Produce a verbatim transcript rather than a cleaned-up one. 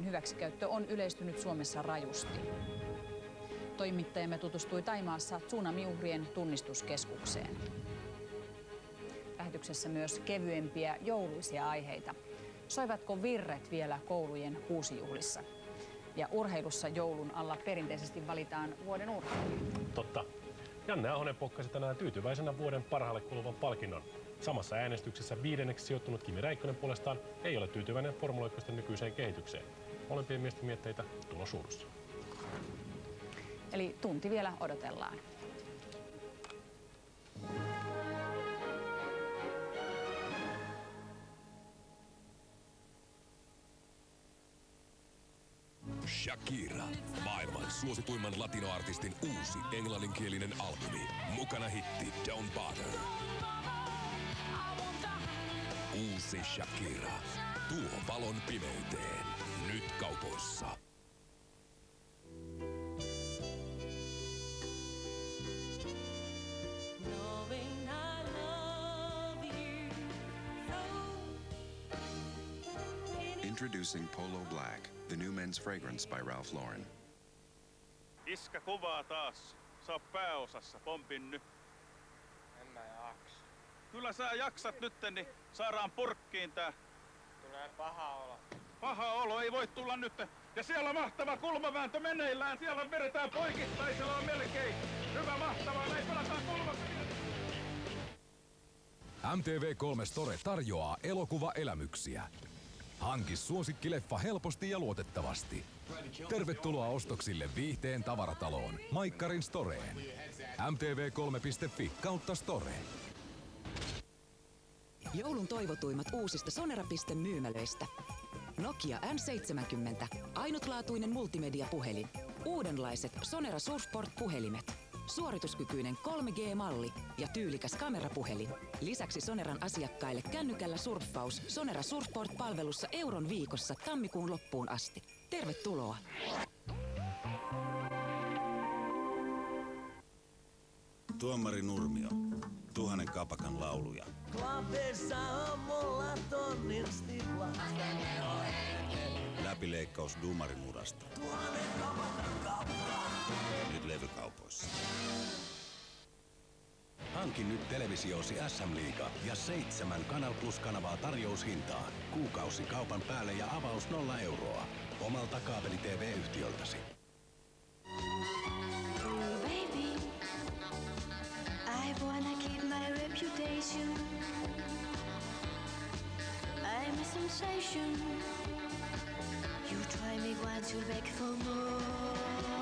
hyväksikäyttö on yleistynyt Suomessa rajusti. Toimittajamme tutustui Thaimaassa tsunamiuhrien tunnistuskeskukseen. Lähetyksessä myös kevyempiä jouluisia aiheita. Soivatko virret vielä koulujen kuusijuhlissa? Ja urheilussa joulun alla perinteisesti valitaan vuoden urheilija. Totta. Janne Ahonen pokkasi tänään tyytyväisenä vuoden parhaalle kuuluvan palkinnon. Samassa äänestyksessä viidenneksi sijoittunut Kimi Räikkönen puolestaan ei ole tyytyväinen Formula yksi nykyiseen kehitykseen. Molempien miesten mietteitä tulossa suurussa. Eli tunti vielä odotellaan. Shakira, maailman suosituimman latinoartistin uusi englanninkielinen albumi. Mukana hitti Don't Bother. Uusi Shakira tuo valon pimeyteen. Nyt kaupoissa. Introducing Polo Black, the new men's fragrance by Ralph Lauren. Iskä kuvaa taas. Sä oot pääosassa, pompin nyt. En mä jaksa. Kyllä sä jaksat nytten, niin saadaan purkkiin tää. Tulee paha olo. Paha olo ei voi tulla nyt. Ja siellä on mahtava kulmavääntö meneillään. Siellä vedetään poikittaisella on melkein. Hyvä mahtavaa, näin pelataan kulmassa. M T V kolme Store tarjoaa elokuvaelämyksiä. Hanki suosikkileffa helposti ja luotettavasti. Tervetuloa ostoksille Viihteen tavarataloon, Maikkarin Storeen. M T V kolme piste fi kautta store. Joulun toivotuimmat uusista Sonera.myymälöistä. Nokia N seitsemänkymmentä, ainutlaatuinen multimediapuhelin. Uudenlaiset Sonera Surfport-puhelimet. Suorituskykyinen kolme G-malli ja tyylikäs kamerapuhelin. Lisäksi Soneran asiakkaille kännykällä surffaus Sonera Surfport-palvelussa euron viikossa tammikuun loppuun asti. Tervetuloa! Tuomari Nurmio, tuhannen kapakan lauluja. Klapeissa on mulla tonnin stiplasta. Läpileikkaus Dumarin urasta. Tuhannen kapakan kappaa. Nyt levykaupoissa. Hankin nyt televisioosi S M-liiga ja seitsemän Kanal Plus-kanavaa tarjoushintaan. Kuukausi kaupan päälle ja avaus nolla euroa. Omalta kaapeli-T V-yhtiöltäsi. Baby, I wanna keep my reputation. I'm a sensation. You try me once, you'll beg for more.